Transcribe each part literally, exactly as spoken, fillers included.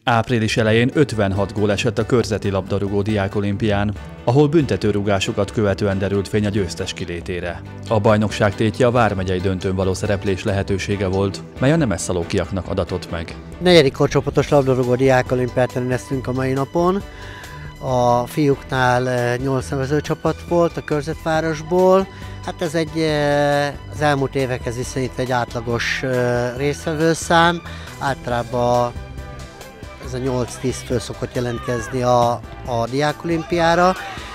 Április elején ötvenhat gól esett a körzeti labdarúgó diákolimpián, ahol büntetőrúgásokat követően derült fény a győztes kilétére. A bajnokság tétje a vármegyei döntőn való szereplés lehetősége volt, mely a nemeszalókiaknak adatott meg. Negyedik korcsoportos labdarúgó diákolimpiát rendeztünk a mai napon. A fiúknál nyolc nevezőcsapat volt a körzetvárosból. Hát ez egy az elmúlt évekhez viszonyítva egy átlagos résztvevőszám. Általában ez a nyolc-tíz fő szokott jelentkezni a, a diákolimpiára.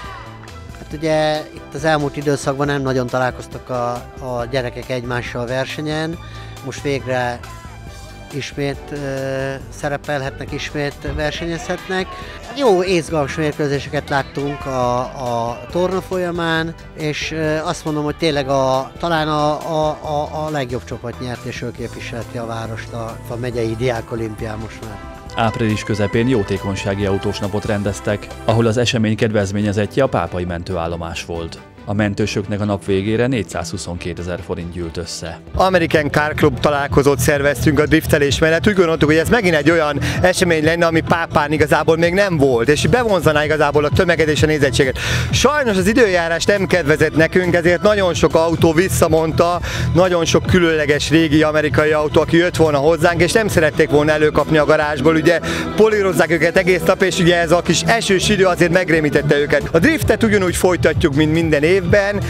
Hát ugye itt az elmúlt időszakban nem nagyon találkoztak a, a gyerekek egymással versenyen. Most végre ismét uh, szerepelhetnek, ismét versenyezhetnek. Jó izgalmas mérkőzéseket láttunk a, a torna folyamán, és uh, azt mondom, hogy tényleg a, talán a, a, a, a legjobb csapat nyert, és ő képviselti a várost a, a megyei diákolimpián most már. Április közepén jótékonysági autós napot rendeztek, ahol az esemény kedvezményezettje a Pápai mentőállomás volt. A mentősöknek a nap végére négyszázhuszonkétezer forint gyűlt össze. American Car Club találkozót szerveztünk a driftelés mellett. Úgy gondoltuk, hogy ez megint egy olyan esemény lenne, ami Pápán igazából még nem volt, és bevonzaná igazából a tömeget és a nézettséget. Sajnos az időjárás nem kedvezett nekünk, ezért nagyon sok autó visszamondta, nagyon sok különleges régi amerikai autó, aki jött volna hozzánk, és nem szerették volna előkapni a garázsból. Ugye polírozzák őket egész nap, és ugye ez a kis esős idő azért megrémítette őket. A driftet ugyanúgy folytatjuk, mint minden év. Évben,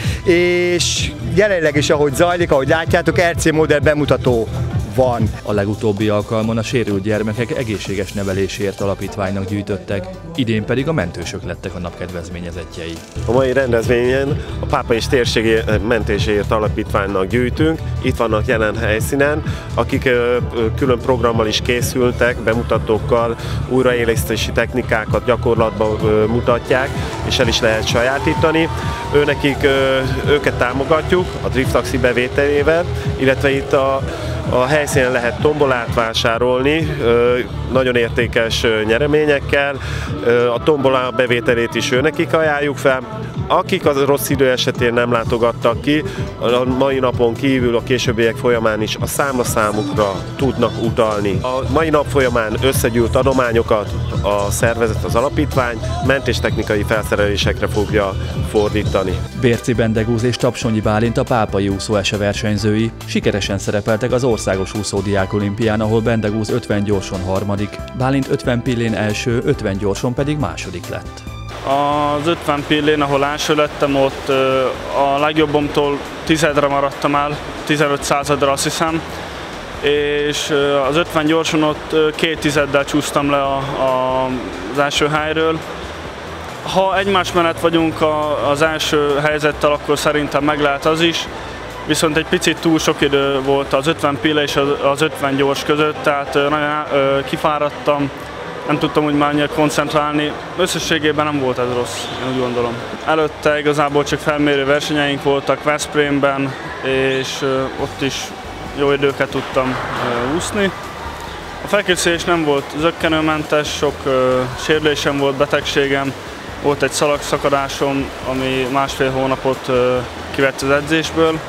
és jelenleg is, ahogy zajlik, ahogy látjátok, er cé modell bemutató van. A legutóbbi alkalmon a sérült gyermekek egészséges neveléséért alapítványnak gyűjtöttek, idén pedig a mentősök lettek a nap kedvezményezettjei. A mai rendezvényen a Pápa és térségi mentéséért alapítványnak gyűjtünk, itt vannak jelen helyszínen, akik külön programmal is készültek, bemutatókkal, újraélesztési technikákat gyakorlatban mutatják, és el is lehet sajátítani. Őnekik, őket támogatjuk a Drift Taxi bevételével, illetve itt a A helyszínen lehet tombolát vásárolni, nagyon értékes nyereményekkel, a tombolá bevételét is őnekik ajánljuk fel. Akik a rossz idő esetén nem látogattak ki, a mai napon kívül a későbbiek folyamán is a számlaszámukra tudnak utalni. A mai nap folyamán összegyűlt adományokat a szervezet, az alapítvány mentéstechnikai felszerelésekre fogja fordítani. Bérci Bendegúz és Tapsonyi Bálint a pápai úszóese versenyzői sikeresen szerepeltek az országos úszódiákolimpián, ahol Bendegúz ötven gyorson harmadik, Bálint ötven pillén első, ötven gyorson pedig második lett. Az ötven pillén, ahol első lettem, ott a legjobbomtól tizedre maradtam el, tizenöt századra azt hiszem, és az ötven gyorson ott két tizeddel csúsztam le a, a, az első helyről. Ha egymás mellett vagyunk az első helyzettel, akkor szerintem meg lehet az is, viszont egy picit túl sok idő volt az ötven pille és az ötven gyors között, tehát nagyon kifáradtam. Nem tudtam úgy már annyira koncentrálni. Összességében nem volt ez rossz, én úgy gondolom. Előtte igazából csak felmérő versenyeink voltak Veszprémben, és ott is jó időket tudtam úszni. A felkészülés nem volt zökkenőmentes, sok sérülésem volt, betegségem. Volt egy szalagszakadásom, ami másfél hónapot kivett az edzésből.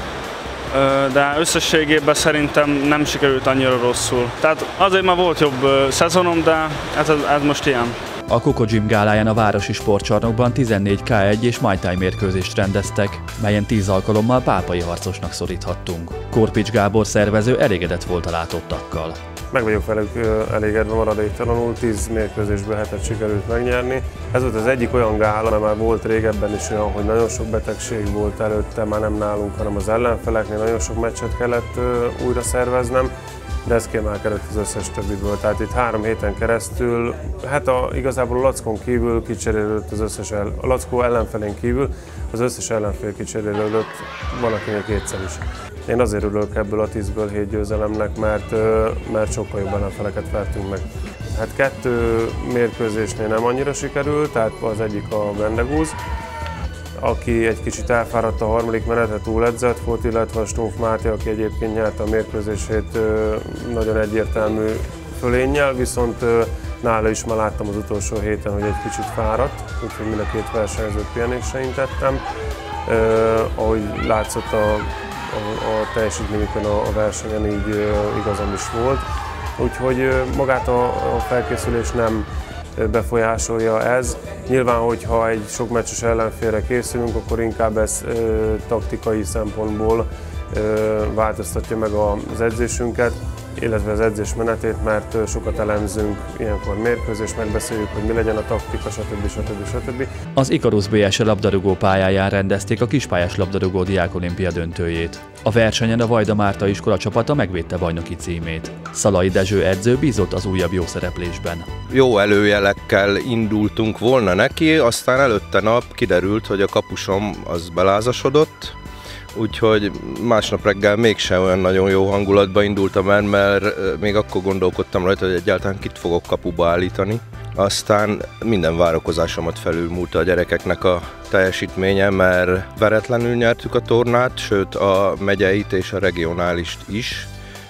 De összességében szerintem nem sikerült annyira rosszul. Tehát azért már volt jobb szezonom, de ez, ez most ilyen. A Coco Gym gáláján a városi sportcsarnokban tizennégy ká egy és Muay Thai mérkőzést rendeztek, melyen tíz alkalommal pápai harcosnak szoríthattunk. Korpics Gábor szervező elégedett volt a látottakkal. Meg vagyok velük elégedve maradéktalanul, tíz mérkőzésből hetet sikerült megnyerni. Ez volt az egyik olyan gála, mert már volt régebben is olyan, hogy nagyon sok betegség volt előtte, már nem nálunk, hanem az ellenfeleknél, nagyon sok meccset kellett újra szerveznem, de ez kiemelkedett az összes többiből. Tehát itt három héten keresztül, hát a, igazából a Lackón kívül kicserélődött az összes, el, a Lackó ellenfelén kívül az összes ellenfél kicserélődött, van akinek kétszer is. Én azért örülök ebből a tízből hét győzelemnek, mert, mert sokkal jobb ellenfeleket vertünk meg. Hát kettő mérkőzésnél nem annyira sikerült, tehát az egyik a Bendegúz, aki egy kicsit elfáradt a harmadik menetet, túl edzett volt, illetve a Stumpf Máté, aki egyébként nyerte a mérkőzését nagyon egyértelmű fölénnyel, viszont nála is már láttam az utolsó héten, hogy egy kicsit fáradt, úgyhogy mind a két versenyzőt pihenésre intettem. Ahogy látszott a A, a teljesítményükön a, a versenyen így uh, igazam is volt. úgyhogy magát a, a felkészülés nem befolyásolja ez. Nyilván, hogyha egy sok meccses ellenfélre készülünk, akkor inkább ez ö, taktikai szempontból ö, változtatja meg az edzésünket, illetve az edzés menetét, mert sokat elemzünk ilyenkor mérkőzést, megbeszéljük, hogy mi legyen a taktika, stb. stb. stb. Az Ikarus bé es e labdarúgó pályáján rendezték a kispályás labdarúgó diákolimpia döntőjét. A versenyen a Vajda Márta iskola csapata megvédte bajnoki címét. Szalai Dezső edző bízott az újabb jó szereplésben. Jó előjelekkel indultunk volna neki, aztán előtte nap kiderült, hogy a kapusom az belázasodott, úgyhogy másnap reggel mégse olyan nagyon jó hangulatba indultam el, mert még akkor gondolkodtam rajta, hogy egyáltalán kit fogok kapuba állítani. Aztán minden várakozásomat felülmúlta a gyerekeknek a teljesítménye, mert veretlenül nyertük a tornát, sőt a megyeit és a regionálist is.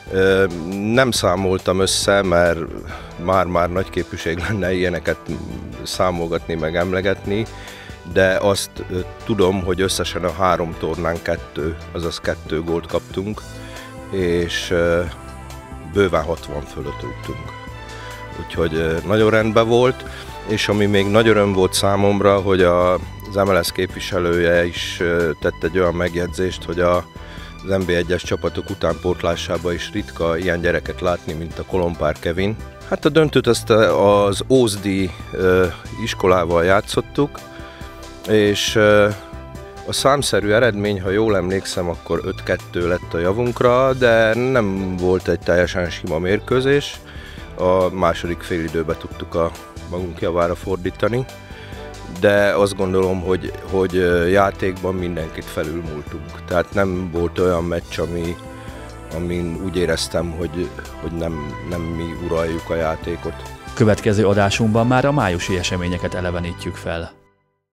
Nem számoltam össze, mert már-már nagy képűség lenne ilyeneket számolgatni, meg emlegetni, de azt tudom, hogy összesen a három tornán kettő, azaz kettő gólt kaptunk, és bőven hatvan fölött rúgtunk. Úgyhogy nagyon rendben volt, és ami még nagy öröm volt számomra, hogy az em el es képviselője is tett egy olyan megjegyzést, hogy a az en bé egyes csapatok utánpótlásában is ritka ilyen gyereket látni, mint a Kolompár Kevin. Hát a döntőt azt az Ózdi iskolával játszottuk, és a számszerű eredmény, ha jól emlékszem, akkor öt kettő lett a javunkra, de nem volt egy teljesen sima mérkőzés. A második félidőbe tudtuk a magunk javára fordítani, de azt gondolom, hogy, hogy játékban mindenkit felülmúltunk. Tehát nem volt olyan meccs, ami, amin úgy éreztem, hogy, hogy nem, nem mi uraljuk a játékot. Következő adásunkban már a májusi eseményeket elevenítjük fel.